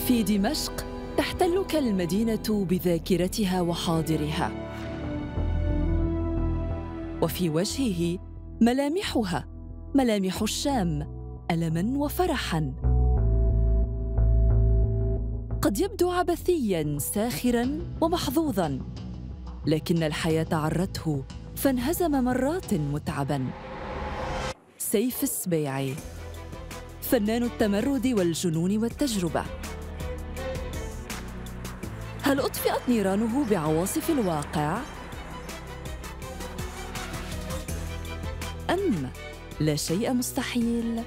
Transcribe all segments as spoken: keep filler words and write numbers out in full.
في دمشق تحتلك المدينة بذاكرتها وحاضرها، وفي وجهه ملامحها، ملامح الشام، ألماً وفرحاً. قد يبدو عبثياً ساخراً ومحظوظاً، لكن الحياة عرته فانهزم مرات متعباً. سيف السبيعي، فنان التمرد والجنون والتجربة. هل أطفئت نيرانه بعواصف الواقع؟ أم لا شيء مستحيل؟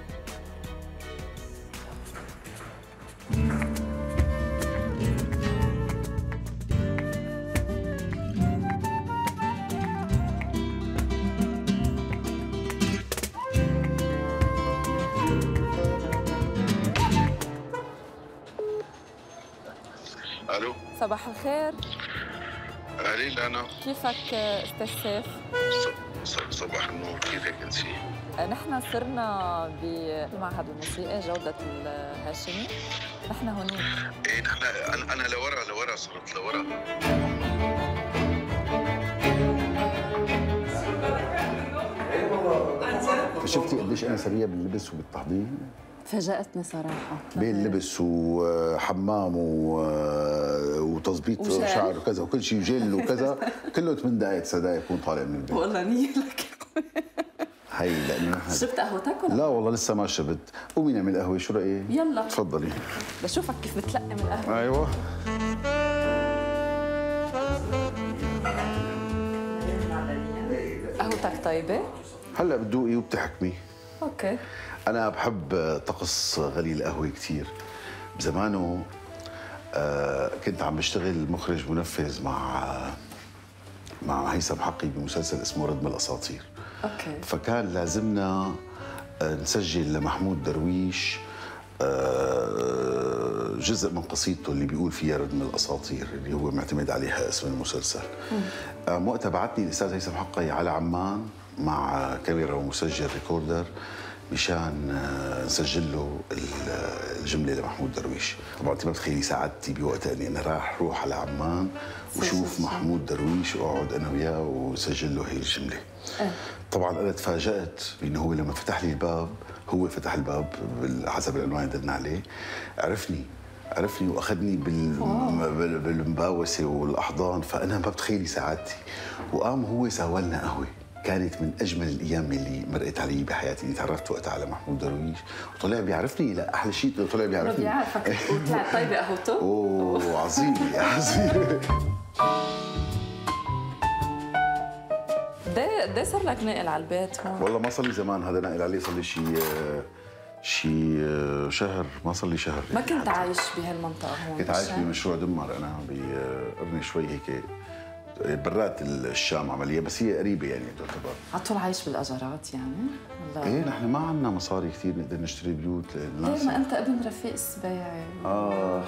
الو، صباح الخير. قليل انا. كيفك استاذ سيف؟ صباح النور، كيفك انت؟ نحن صرنا بمعهد الموسيقى جودة الهاشمي، نحن هونيك. ايه نحن انا انا لورا لورا صرت لورا. شفتي قديش انا سريع باللبس وبالتحضير؟ فاجأتني صراحة. بين اللبس وحمام وتظبيط شعر وكذا وكل شيء جل وكذا كله ثمان دقائق تسع دقائق يكون طالع من البيت. والله نيلك. هي لانه نحن شربت قهوتك ولا؟ لا والله لسه ما شربت. قومي نعمل قهوه، شو رايك؟ يلا تفضلي. بشوفك كيف بتلقي من القهوة. ايوه. قهوتك طيبة؟ هلا بتذوقي وبتحكمي. اوكي. أنا بحب طقس غلي القهوة كثير. بزمانه آه كنت عم بشتغل مخرج منفذ مع مع هيثم حقي بمسلسل اسمه ردم الأساطير. اوكي. فكان لازمنا آه نسجل لمحمود درويش آه جزء من قصيدته اللي بيقول فيها ردم الأساطير اللي هو معتمد عليها اسم المسلسل. آه وقتها بعتني الأستاذ هيثم حقي على عمان مع كاميرا ومسجل ريكوردر مشان نسجل له الجمله لمحمود درويش. طبعا انت ما بتخيلي سعادتي بوقتها اني انا راح اروح على عمان وشوف محمود درويش واقعد انا وياه وسجل له هي الجمله. طبعا انا تفاجات بانه هو لما فتح لي الباب، هو فتح الباب حسب العنوان اللي ددنا عليه، عرفني عرفني واخذني بال... بالمباوسه والاحضان، فانا ما بتخيلي سعادتي. وقام هو ساوى لنا قهوه، كانت من اجمل الايام اللي مرقت علي بحياتي. اللي تعرفت وقتها على محمود درويش وطلع بيعرفني. لا احلى شيء طلع بيعرفني. بيعرفك وطلع طيبه قهوته. اوه عظيم عظيم. قد ايه صار لك ناقل على البيت هون؟ والله ما صار لي زمان، هذا ناقل عليه صار لي شيء شيء شهر، ما صار لي شهر. ما كنت عايش بهالمنطقه هون؟ كنت عايش بمشروع دمر انا بقرني شوي هيك برات الشام عمليه، بس هي قريبه يعني تعتبر. على طول عايش بالاجارات يعني؟ ولا ايه نحن ما عندنا مصاري كثير نقدر نشتري بيوت للناس. ليه ما انت ابن رفيق السبيعي؟ اه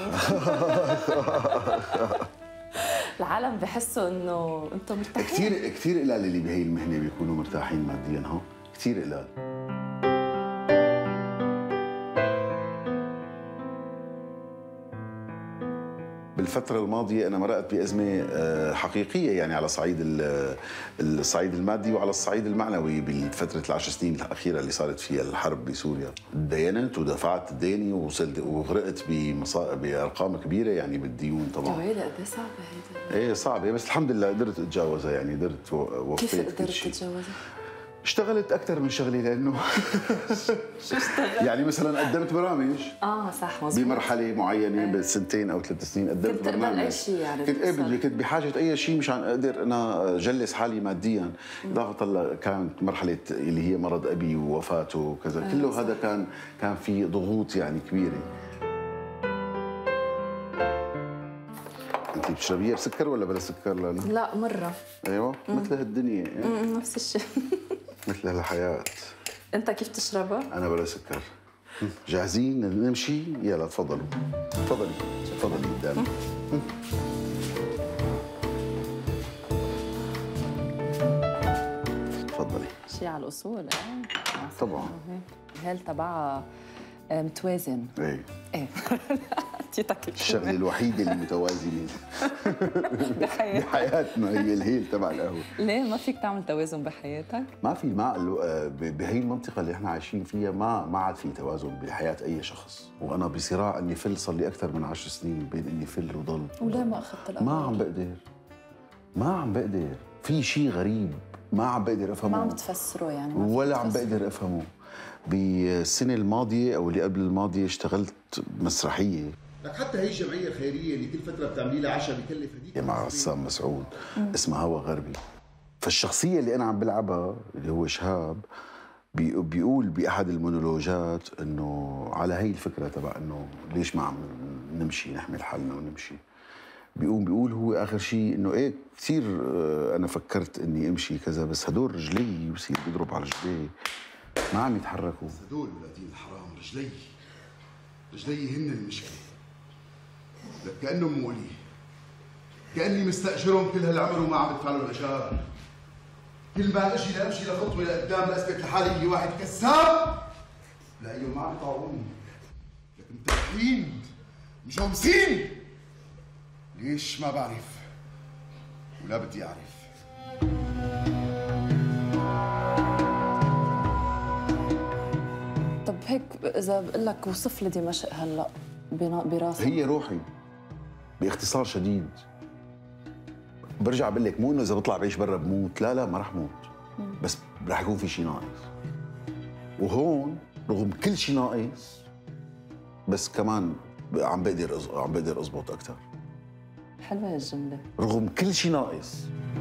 العالم بحسوا انه انتم مرتاحين. كثير كثير قلال اللي بهي المهنه بيكونوا مرتاحين ماديا، ها كثير قلال. بالفترة الماضية أنا مرقت بأزمة حقيقية يعني على صعيد الصعيد المادي وعلى الصعيد المعنوي بالفترة العشر سنين الأخيرة اللي صارت فيها الحرب بسوريا. تدينت ودفعت ديني ووصلت وغرقت بأرقام كبيرة يعني بالديون طبعا. ويلي قد ايه صعبة هيدي؟ ايه صعبة، بس الحمد لله قدرت أتجاوزها يعني قدرت وفيت. كيف قدرت تتجاوزها؟ اشتغلت أكثر من شغلي لأنه شو اشتغلت؟ يعني مثلا قدمت برامج اه صح مظبوط بمرحلة معينة بسنتين أو ثلاث سنين قدمت كنت برنامج. أي شيء يعني كنت ايه بدي كنت بحاجة أي شيء مشان أقدر أنا جلس حالي ماديا. إضافة كانت مرحلة اللي هي مرض أبي ووفاته وكذا، كله صح. هذا كان كان في ضغوط يعني كبيرة. أنت بتشربيها بسكر ولا بلا سكر لأنه؟ لا مرة. أيوه مثل هالدنيا يعني. نفس الشيء. مثل هالحياة. أنت كيف تشربها؟ أنا بلا سكر. جاهزين نمشي؟ يلا تفضلوا تفضلي تفضلي قدامي. تفضلي. شيء على الأصول اه طبعا. الهيل تبعها متوازن. ايه ايه حطيتك الشغله الوحيده اللي متوازنه بحياتك بحياتنا هي الهيل تبع القهوه. ليه ما فيك تعمل توازن بحياتك؟ ما في ما بهي المنطقه اللي احنا عايشين فيها ما ما عاد في توازن بحياه اي شخص، وانا بصراع اني فل صار لي اكثر من عشر سنين بين اني فل وضل. وليه ما اخذت القرار؟ ما عم بقدر ما عم بقدر في شيء غريب ما عم بقدر افهمه، ما عم بتفسره يعني ما ولا عم بقدر افهمه. بالسنه الماضيه او اللي قبل الماضيه اشتغلت مسرحيه لك حتى هي الجمعيه الخيريه اللي كل فتره بتعملي لها عشاء بكلف هديك مع رسام مسعود اسمها هوا غربي. فالشخصيه اللي انا عم بلعبها اللي هو شهاب بي- بيقول باحد المونولوجات انه على هي الفكره تبع انه ليش ما عم نمشي نحمل حالنا ونمشي. بيقوم بيقول هو اخر شيء انه ايه كثير انا فكرت اني امشي كذا، بس هدول رجلي بصير بيضرب على رجلي ما عم يتحركوا. هدول ولادين الحرام رجلي رجلي هن المشكله. لك كانهم مولي، كاني مستاجرهم كل هالعمر وما عم بدفع له الاجار. كل ما اجي لامشي لخطوه لقدام لاثبت لحالي اني واحد كذاب لاقيهم ما عم يطاوعوني. لك متابعين مجوزين. ليش ما بعرف ولا بدي اعرف. طب هيك اذا بقول لك وصف لي دمشق هلا براسك. هي روحي باختصار شديد. برجع بقول لك مو انه اذا بطلع بعيش برا بموت، لا لا ما رح موت، بس رح يكون في شيء ناقص. وهون رغم كل شيء ناقص بس كمان عم بقدر عم بقدر اضبط اكثر. حلوه الجمله. رغم كل شيء ناقص.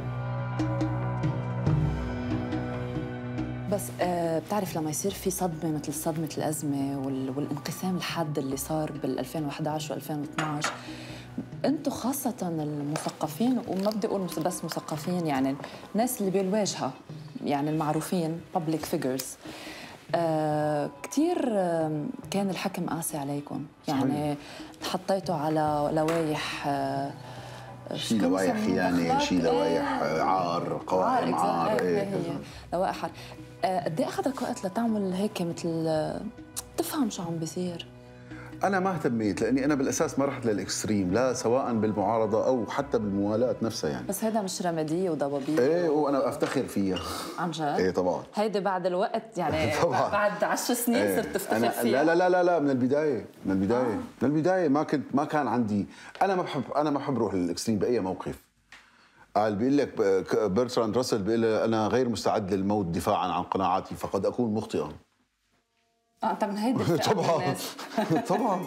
بس آه بتعرف لما يصير في صدمه مثل صدمه الازمه وال... والانقسام الحاد اللي صار بال ألفين وإحدى عشر وألفين واثني عشر، انتم خاصه المثقفين، وما بدي اقول بس مثقفين، يعني الناس اللي بالواجهه يعني المعروفين public figures، آه كثير آه كان الحكم قاسي عليكم، يعني حطيتوا على لوائح آه شيء لوائح خيانه، شيء لوائح عار، قوائم عار، عار. ايه هي لوائح عار. قد ايه اخذك وقت لتعمل هيك مثل تفهم شو عم بيصير؟ أنا ما اهتميت لأني أنا بالأساس ما رحت للإكستريم، لا سواء بالمعارضة أو حتى بالموالاة نفسها يعني. بس هيدا مش رمادية وضبابية. إيه وأنا أفتخر فيها. عن جد؟ إيه طبعاً. هيدي بعد الوقت يعني طبعاً. بعد عشر سنين إيه. صرت تفتخر أنا فيها؟ لا لا لا لا من البداية، من البداية، آه. من البداية ما كنت ما كان عندي، أنا ما بحب أنا ما بحب أروح للإكستريم بأي موقف. قال بيقول لك برتراند راسل بيقول أنا غير مستعد للموت دفاعاً عن قناعاتي فقد أكون مخطئاً. اه انت من هيدي طبعاً طبعاً.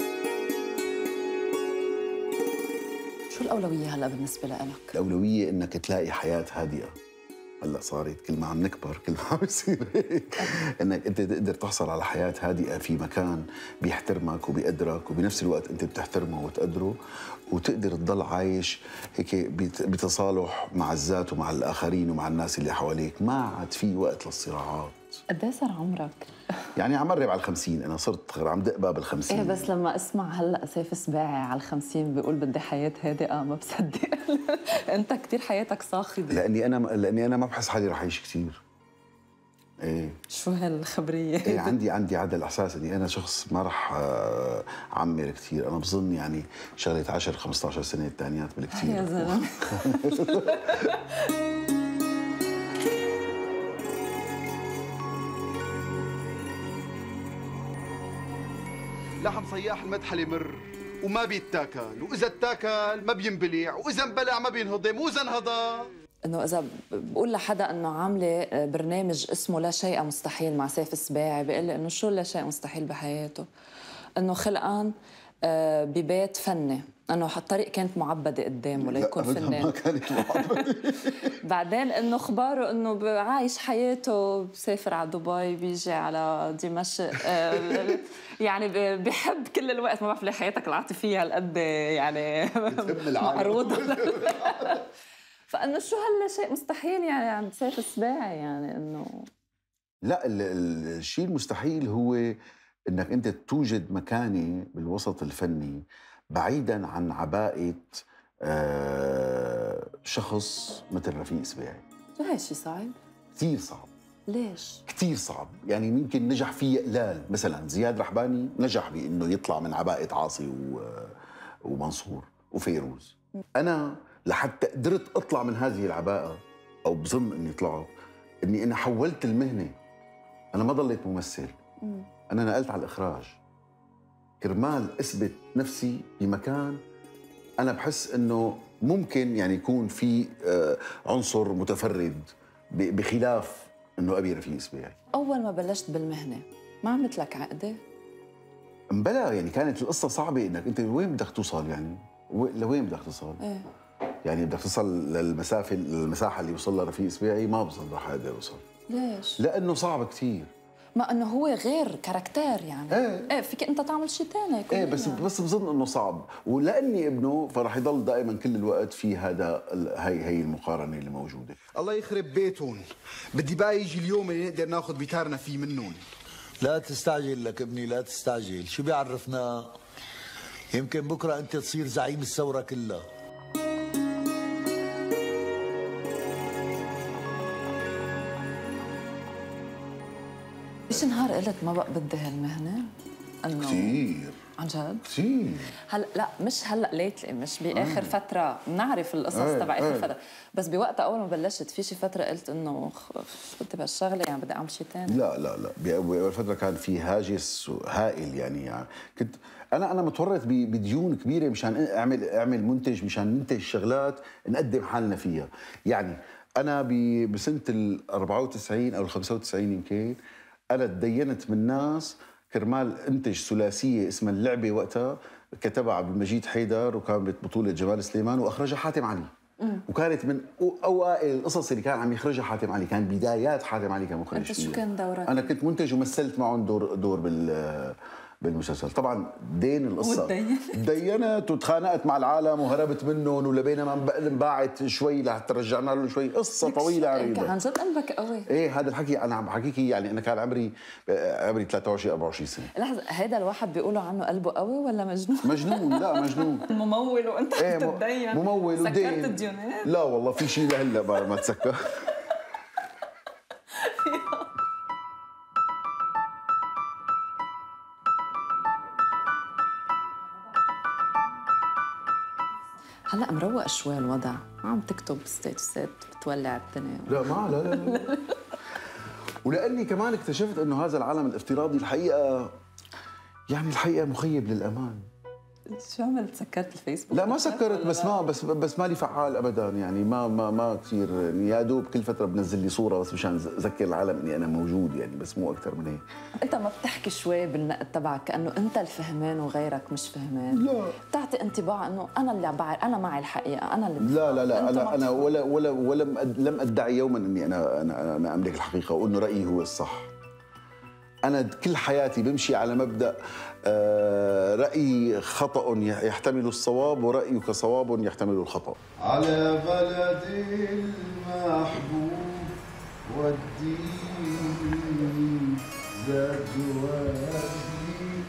شو الأولوية هلا بالنسبة لك؟ الأولوية إنك تلاقي حياة هادئة. هلا صارت كل ما عم نكبر كل ما عم يصير هيك، انك انت تقدر تحصل على حياه هادئه في مكان بيحترمك وبيقدرك وبنفس الوقت انت بتحترمه وتقدره، وتقدر تضل عايش هيك بتصالح مع الذات ومع الاخرين ومع الناس اللي حواليك، ما عاد في وقت للصراعات. قد ايه صار عمرك؟ يعني عم قرب على الخمسين، انا صرت عم دق باب الخمسين. ايه بس لما اسمع هلا سيف سباعي على الخمسين بيقول بدي حياه هادئه ما بصدق. انت كثير حياتك صاخبه. لاني انا لاني انا ما بحس حالي رح اعيش كثير. ايه شو هالخبريه؟ ايه عندي عندي هذا الاحساس اني انا شخص ما رح اعمر كثير، انا بظن يعني شغله عشر خمسة عشر سنه الثانيات بالكثير. يا زلمه. لحم صياح المدحل مر وما بيتاكل، واذا اتاكل ما بينبلع، واذا انبلع ما بينهضم، واذا انهضم انه اذا بقول لحدا انه عامله برنامج اسمه لا شيء مستحيل مع سيف السباعي، بيقول لي انه شو لا شيء مستحيل بحياته؟ انه خلقان ببيت فني، انه الطريق كانت معبده قدامه ليكون فنان. ما كانت معبده. بعدين انه اخباره انه عايش حياته، بسافر على دبي، بيجي على دمشق، يعني بحب كل الوقت. ما بعرف ليه حياتك العاطفيه هالقد يعني معروضه. فانه شو هلا شيء مستحيل يعني عند سيف السباعي، يعني انه لا الشيء المستحيل هو انك انت توجد مكانه بالوسط الفني بعيدا عن عباءة شخص مثل رفيق سباعي. شو هالشيء صعب؟ كثير صعب ليش؟ كثير صعب، يعني يمكن نجح فيه قلال. مثلا زياد رحباني نجح بانه يطلع من عباءه عاصي و... ومنصور وفيروز. انا لحتى قدرت اطلع من هذه العباءه، او بظن اني طلعت، اني انا حولت المهنه. انا ما ضليت ممثل، انا نقلت على الاخراج كرمال اثبت نفسي بمكان انا بحس انه ممكن يعني يكون في عنصر متفرد بخلاف انه ابي رفيق اسباعي. اول ما بلشت بالمهنه ما عملت لك عقده؟ مبلا، يعني كانت القصه صعبه، انك انت وين بدك توصل، يعني لوين بدك توصل؟ ايه يعني بدك توصل للمسافه المساحه اللي وصل لها رفيق اسباعي، ما بظن رح اقدر اوصل. ليش؟ لانه صعب كثير. ما انه هو غير كاركتير يعني. ايه, ايه فيك انت تعمل شيء ثاني. ايه بس يعني. بس بظن انه صعب، ولاني ابنه فرح يضل دائما كل الوقت في هذا هي هي المقارنه اللي موجوده. الله يخرب بيتهم، بدي بقى يجي اليوم اللي نقدر ناخذ بتارنا فيه منهم. لا تستعجل لك ابني، لا تستعجل، شو بيعرفنا؟ يمكن بكره انت تصير زعيم الثوره كلها. ايش نهار قلت ما بقى بدي هالمهنه؟ انه كثير عن جد؟ كثير. هلا لا مش هلا ليتلي، مش باخر آه. فتره بنعرف القصص آه. تبع اخر آه. فتره، بس بوقتها اول ما بلشت في شي فتره قلت انه كنت بهالشغله يعني بدي اعمل شيء ثاني. لا لا لا باول فتره كان في هاجس هائل، يعني, يعني كنت انا انا متورط بديون كبيره مشان اعمل اعمل منتج، مشان ننتج شغلات نقدم حالنا فيها. يعني انا بسنه ال أربعة وتسعين او ال خمسة وتسعين يمكن انا تدينت من ناس كرمال انتج ثلاثيه اسمها اللعبه، وقتها كتبها عبد المجيد حيدر وكانت بطوله جمال سليمان واخرجها حاتم علي. مم. وكانت من اوائل القصص اللي كان عم يخرجها حاتم علي، كان بدايات حاتم علي كمخرج. انت شو كان دورك؟ انا كنت منتج ومثلت معهم دور دور بال بالمسلسل. طبعا دين القصه ودين. دينت وتخانقت مع العالم وهربت منهم، ولبينا ما انباعت شوي لحتى رجعنا لهم شوي. قصه طويله عريضه. عن جد قلبك قوي. ايه هذا الحكي انا عم بحكيكي، يعني انا كان عمري عمري ثلاثة وعشرين أربعة وعشرين سنه. لحظه، هيدا الواحد بيقولوا عنه قلبه قوي ولا مجنون؟ مجنون. لا مجنون. ممول وانت ايه بتتدين. ممول ودين. سكرت الديونات؟ لا والله في شيء لهلا ما, ما تسكر. هلا مروق شوي الوضع، ما عم تكتب ستيتسات بتولع الدنيا. لا ما لا لا, لا. ولاني كمان اكتشفت انه هذا العالم الافتراضي الحقيقه، يعني الحقيقه مخيب للامان. شو عملت؟ سكرت الفيسبوك؟ لا ما سكرت، بس ما بس بس مالي فعال ابدا، يعني ما ما ما كثير، يعني يا دوب كل فتره بنزل لي صوره بس مشان اذكر العالم اني انا موجود، يعني بس مو اكثر من هيك. انت ما بتحكي شوي بالنقد تبعك كانه انت الفهمان وغيرك مش فهمان؟ لا، بتعطي انطباع انه انا اللي بعرف، انا معي الحقيقه، انا اللي لا لا لا انا انا ولا ولا ولم لم ادعي يوما اني انا انا انا املك الحقيقه وانه رايي هو الصح. أنا كل حياتي بمشي على مبدأ رأيي خطأ يحتمل الصواب ورأيك صواب يحتمل الخطأ. على بلدي المحبوب والدين زاد وادي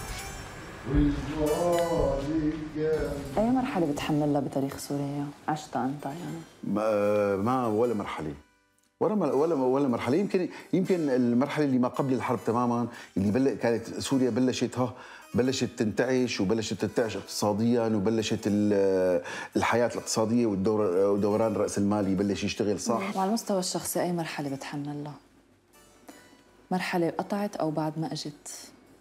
والبعد كان. أي مرحلة بتحملها بتاريخ سوريا؟ عشتها أنت يعني؟ ما, ما ولا مرحلة ولا ولا ولا مرحله. يمكن يمكن المرحله اللي ما قبل الحرب تماما، اللي بل كانت سوريا بلشت ها بلشت تنتعش وبلشت تنتعش اقتصاديا، وبلشت الحياه الاقتصاديه والدوران الراسمالي بلش يشتغل صح. وعلى المستوى الشخصي اي مرحله بتحملها؟ مرحله قطعت او بعد ما اجت؟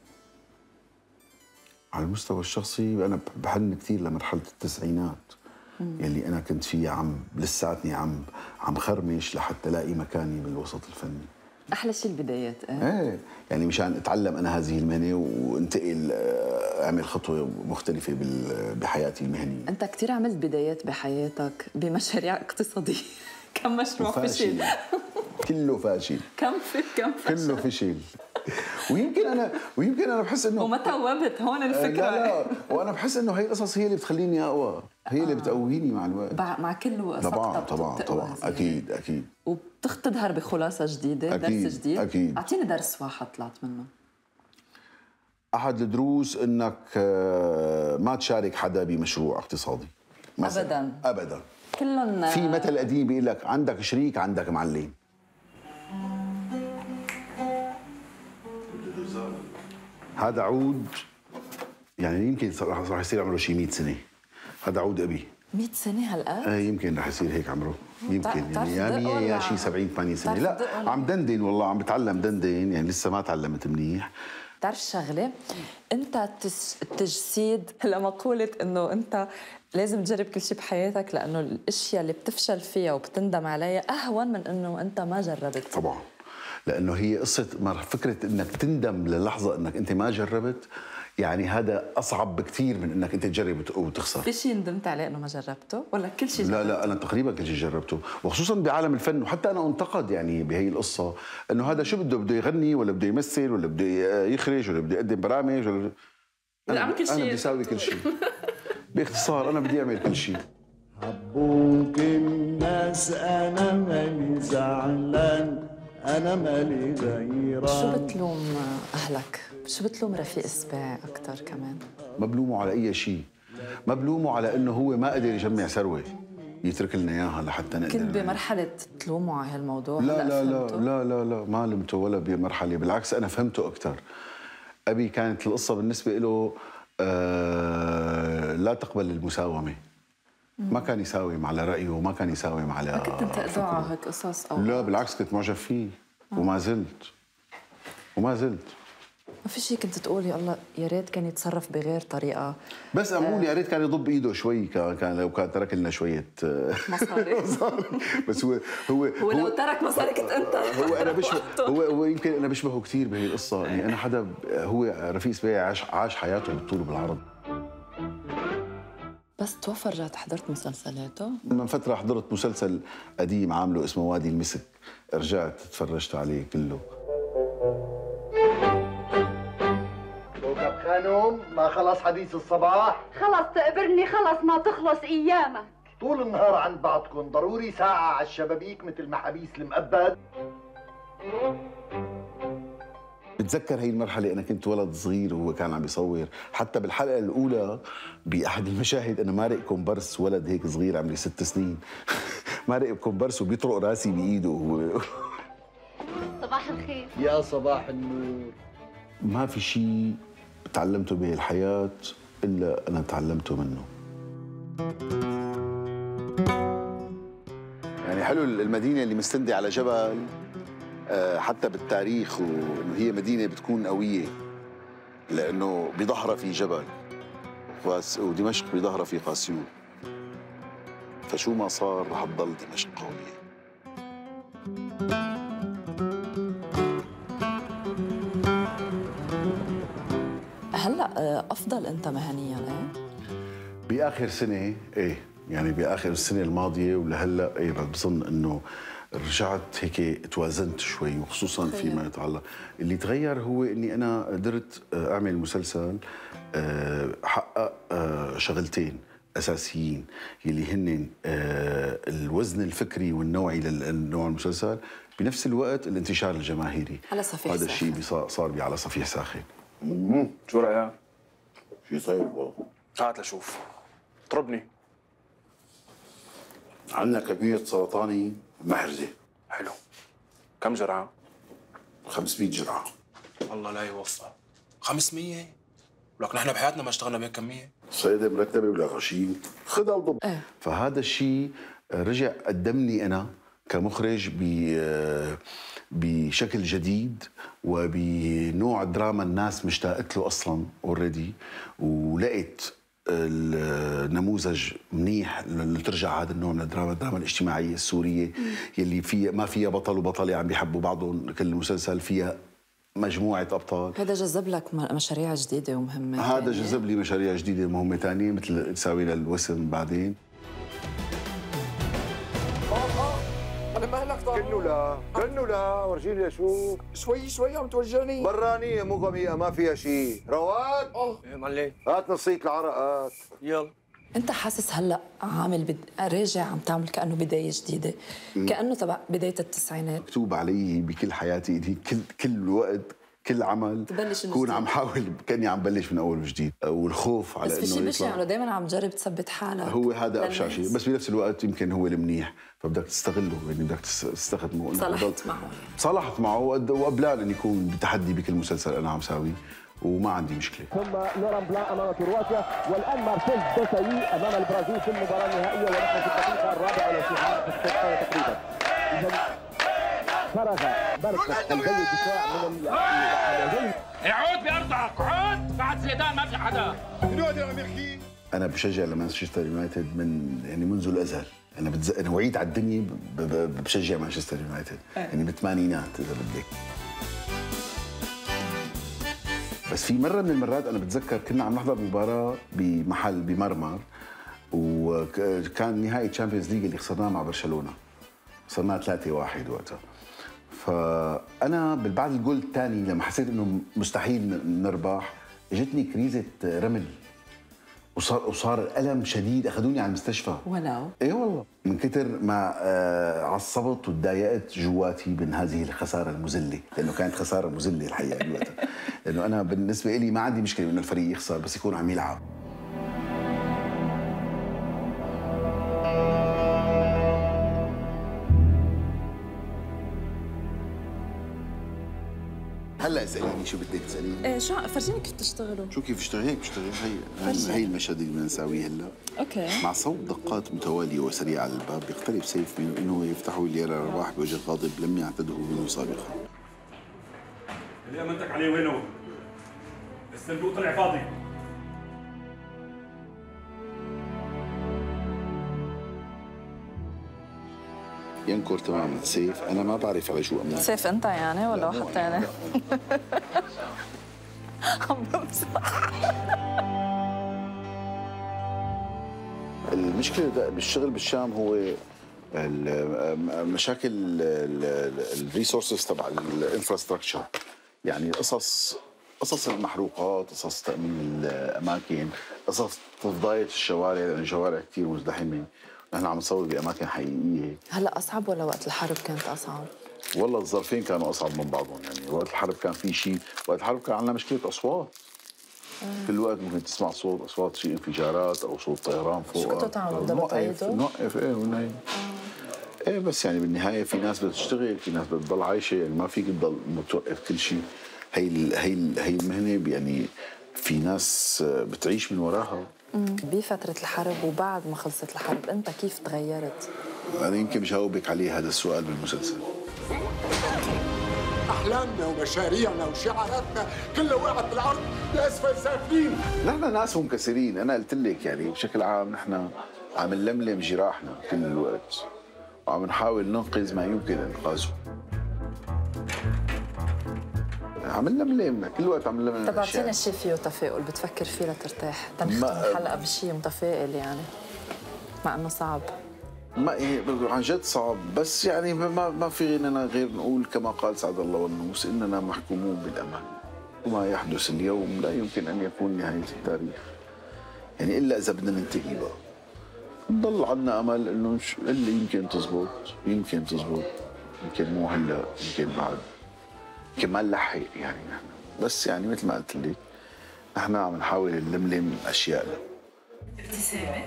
على المستوى الشخصي انا بحن كثير لمرحله التسعينات يلي انا كنت فيها عم لساتني عم عم خرمش لحتى الاقي مكاني بالوسط الفني. احلى شيء البدايات. ايه ايه يعني مشان اتعلم انا هذه المهنه وانتقل اعمل خطوه مختلفه بحياتي المهنيه. انت كثير عملت بدايات بحياتك بمشاريع اقتصاديه. كم مشروع فشل؟ كله فاشل. كم في كم فشل؟ كله فشل. ويمكن انا ويمكن انا بحس انه وما توبت هون الفكره. لا لا وانا بحس انه هي القصص هي اللي بتخليني اقوى، هي اللي بتقويني مع الوقت. مع كل طبعا طبعا طبعا اكيد اكيد. وبتختدهر بخلاصه جديده، أكيد درس جديد. اكيد. اعطيني درس واحد طلعت منه. احد الدروس انك ما تشارك حدا بمشروع اقتصادي ابدا ابدا. كلهم في مثل قديم بيقول لك عندك شريك عندك معلم. هذا عود يعني يمكن راح يصير عمره شي مية سنه. هذا عود ابي. مية سنه هالقد؟ ايه يمكن رح يصير هيك عمره، يمكن يعني يا مية يا شي سبعين ثمانين سنه. لا عم دندن والله، عم بتعلم دندن يعني، لسه ما تعلمت منيح. بتعرف شغله؟ انت التجسيد لمقوله انه انت لازم تجرب كل شيء بحياتك، لانه الاشياء اللي بتفشل فيها وبتندم عليها اهون من انه انت ما جربت. طبعا، لانه هي قصه فكره انك تندم للحظه انك انت ما جربت، يعني هذا اصعب بكثير من انك انت تجرب وتخسر. في شيء ندمت عليه انه ما جربته ولا كل شيء جربته؟ لا لا انا تقريبا كل شيء جربته، وخصوصا بعالم الفن. وحتى انا انتقد يعني بهي القصه انه هذا شو بده بده يغني ولا بده يمثل ولا بده يخرج ولا بده يقدم برامج ولا ولا عم كل شيء. انا بدي اسوي كل شيء. باختصار انا بدي اعمل كل شيء. حبوك الناس انا مالي زعلان، انا مالي غيران. شو بتلوم اهلك؟ شو بتلوم رفيق السباع اكثر كمان؟ ما بلومه على اي شيء، ما بلومه على انه هو ما قدر يجمع ثروه يترك لنا اياها لحتى نقدر. كنت بمرحله تلومه على هالموضوع؟ لا لا لا لا لا لا ما لمته ولا بمرحله، بالعكس انا فهمته اكثر. ابي كانت القصه بالنسبه له آه لا تقبل المساومه. ما كان يساوم على رايه وما كان يساوم على. ما كنت تنتقده على هيك قصص او؟ لا بالعكس كنت معجب فيه وما زلت وما زلت. ما في شيء كنت تقولي الله يا ريت كان يتصرف بغير طريقه؟ بس اقول يا ريت كان يضب ايده شوي، كان لو كان ترك لنا شويه مصاري. بس هو هو هو لو ترك مصاري كنت انت. هو انا بشبه هو هو يمكن انا بشبهه كثير بهي القصه، يعني انا حدا هو رفيق سباعي عاش عاش حياته بالطول وبالعرض. بس توفى رجعت حضرت مسلسلاته؟ من فتره حضرت مسلسل قديم عامله اسمه وادي المسك، رجعت تفرجت عليه كله. كوكب خانم ما خلص حديث الصباح؟ خلص تقبرني، خلص ما تخلص ايامك. طول النهار عند بعضكم، ضروري ساعة على الشبابيك مثل محابيس المؤبد. بتذكر هي المرحلة أنا كنت ولد صغير وهو كان عم بيصور، حتى بالحلقة الأولى بأحد المشاهد أنا مارق كومبارس ولد هيك صغير عمري ست سنين مارق كومبارس وبيطرق راسي بإيده. صباح الخير. يا صباح النور. ما في شيء تعلمته بهي الحياة إلا أنا تعلمته منه. يعني حلو المدينة اللي مستندة على جبل، حتى بالتاريخ، وإنه هي مدينة بتكون قوية لأنه بظهرها في جبل، ودمشق بظهرها في قاسيون، فشو ما صار رح تضل دمشق قوية. هلا افضل انت مهنيا ايه؟ باخر سنه ايه، يعني باخر السنه الماضيه ولهلا ايه بظن انه رجعت هيك توازنت شوي، وخصوصا فيما يتعلق. اللي تغير هو اني انا قدرت اعمل مسلسل حقق شغلتين اساسيين يلي هن الوزن الفكري والنوعي للنوع المسلسل، بنفس الوقت الانتشار الجماهيري. على صفيح هذا ساخن. الشيء صار بي على صفيح ساخن. امم شو رايك؟ شو صاير بابا؟ هات لشوف. طربني. عندنا كبيرة سرطاني محرزة. حلو. كم جرعة؟ خمسمية جرعة. الله لا يوفق. خمسمية؟ ولكن نحن بحياتنا ما اشتغلنا بهيك كمية. صيدة مرتبة ولا غشيم، خذها وضب. ايه. فهذا الشيء رجع قدمني انا كمخرج ب بشكل جديد وبنوع دراما الناس مشتاقت له اصلا اوريدي، ولقيت النموذج منيح لترجع هذا النوع من الدراما، الدراما الاجتماعيه السوريه يلي فيها ما فيها بطل وبطله عم بيحبوا بعضهم، كل مسلسل فيها مجموعه ابطال. هذا جذب لك مشاريع جديده ومهمه. هذا جذب لي مشاريع جديده ومهمه ثانيه، مثل تساوي للوسم بعدين. أنا مهلك طبعا. كنو لا كنو لا ورجيني اشوف. شوي شوي عم توجعني. برانية مو غميقة ما فيها شيء. رواد اه ايه معلم. هات نصيك العرق هات. يلا. انت حاسس هلا عامل بد... راجع عم تعمل كانه بدايه جديده، كانه تبع بدايه التسعينات. مكتوب علي بكل حياتي اني كل كل وقت كل عمل كون عم حاول كاني عم بلش من اول وجديد، والخوف على انه بس في شيء بشع انه دائما عم تجرب تثبت حالك. هو هذا ابشع شيء، بس بنفس الوقت يمكن هو المنيح، فبدك تستغله، يعني بدك تستخدمه. صلحت معه. صلحت معه وقبلان ان يكون بتحدي بكل مسلسل انا عم ساويه، وما عندي مشكله. ثم لوران بلا امام كرواتيا، والان مارسيل دوسايي امام البرازيل في المباراه النهائيه، ونحن في الدقيقه الرابعه والعشرين في الشوط تقريبا. اذا فرغ بركه الجو الدفاع من اللاعبين. يعود بارضك، عود بعد زيدان ما في حدا. شنو هذا عم يحكي؟ انا بشجع لمانشستر يونايتد من يعني منذ الازل. انا بتز... انا وعيت على الدنيا ب... ب... بشجع مانشستر يونايتد يعني بالثمانينات اذا بدك. بس في مره من المرات انا بتذكر كنا عم نحضر مباراه بمحل بمرمر، وكان نهائي تشامبيونز ليج اللي خسرناه مع برشلونه، خسرناه ثلاثة واحد وقتها. فانا بعد الجول الثاني لما حسيت انه مستحيل نربح اجتني كريزه رمل، وصار وصار الم شديد، اخذوني على المستشفى. ولو اي والله من كثر ما آه عصبت وتضايقت جواتي من هذه الخساره المذله، لانه كانت خساره مذله الحقيقه بوقتها. لانه انا بالنسبه لي ما عندي مشكله انه الفريق يخسر بس يكون عم يلعب. هلا اساليني شو بدك تساليني؟ ايه شو فرجيني كيف تشتغلوا. شو كيف اشتغل؟ هيك بشتغل. هي هي المشهد اللي بدنا نساويه هلا. اوكي. مع صوت دقات متواليه وسريعه على الباب يقترب سيف من انه يفتحه ليرى رباح بوجه غاضب لم يعتده منه سابقا. اللي امنتك عليه وينه؟ الصندوق طلع فاضي. ينكر تماما سيف. انا ما بعرف على شو امنع. سيف انت يعني ولا واحد ثاني؟ عم بمزح. المشكله بالشغل بالشام هو مشاكل الريسورسز تبع الانفراستراكشر، يعني قصص قصص المحروقات، قصص تامين الاماكن، قصص تفضايه الشوارع لان الشوارع كثير مزدحمه. نحن عم نصور باماكن حقيقيه. هلا اصعب ولا وقت الحرب كانت اصعب؟ والله الظرفين كانوا اصعب من بعضهم، يعني وقت الحرب كان في شيء، وقت الحرب كان عندنا مشكله اصوات. آه. كل وقت ممكن تسمع صوت اصوات شيء انفجارات او صوت طيران فوق. شو كنتوا تعملوا؟ بدنا تعيدوا؟ نوقف ايه ونعيد. ايه بس يعني بالنهايه في ناس بدها تشتغل، في ناس بدها تضل عايشه، يعني ما فيك تضل متوقف كل شيء. هي ال هي ال هي المهنه يعني في ناس بتعيش من وراها. بفترة الحرب وبعد ما خلصت الحرب أنت كيف تغيرت؟ أنا يمكن بجاوبك عليه هذا السؤال بالمسلسل. أحلامنا ومشاريعنا وشعاراتنا كلها وقعت بالأرض بأسفل سافلين. نحن ناس منكسرين، أنا قلت لك يعني بشكل عام نحن عم نلملم جراحنا كل الوقت وعم نحاول ننقذ ما يمكن إنقاذه. عم نلملم كل الوقت عم نلملم. طب اعطينا شيء فيه تفاؤل بتفكر فيه لترتاح، تنختم الحلقه بشيء متفائل يعني مع انه صعب. ما إيه عن جد صعب، بس يعني ما ما في غيرنا غير نقول كما قال سعد الله والنوس اننا محكومون بالامان، وما يحدث اليوم لا يمكن ان يكون نهايه التاريخ. يعني الا اذا بدنا ننتهي بقى. نضل عندنا امل انه اللي يمكن تزبط، يمكن تزبط، يمكن مو هلا، يمكن بعد. يمكن ما نلحق يعني نحن، بس يعني مثل ما قلت لك نحن عم نحاول نلملم اشيائنا. ابتسامه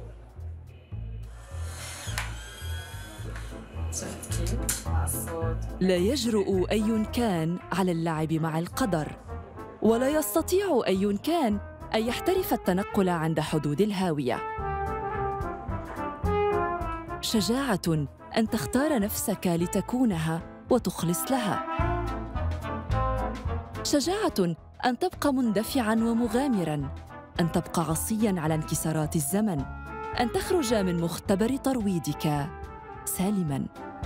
لا يجرؤ أي كان على اللعب مع القدر، ولا يستطيع أي كان أن يحترف التنقل عند حدود الهاوية. شجاعة أن تختار نفسك لتكونها وتخلص لها. شجاعة أن تبقى مندفعاً ومغامراً، أن تبقى عصياً على انكسارات الزمن، أن تخرج من مختبر ترويضك سالماً.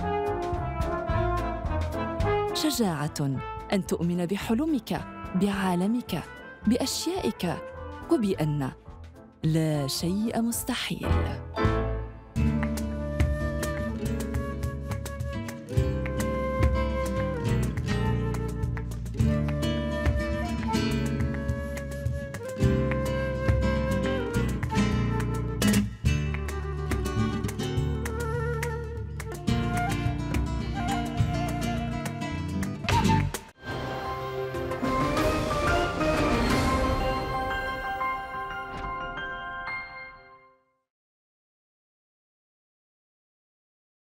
شجاعة أن تؤمن بحلمك، بعالمك، بأشيائك، وبأن لا شيء مستحيل.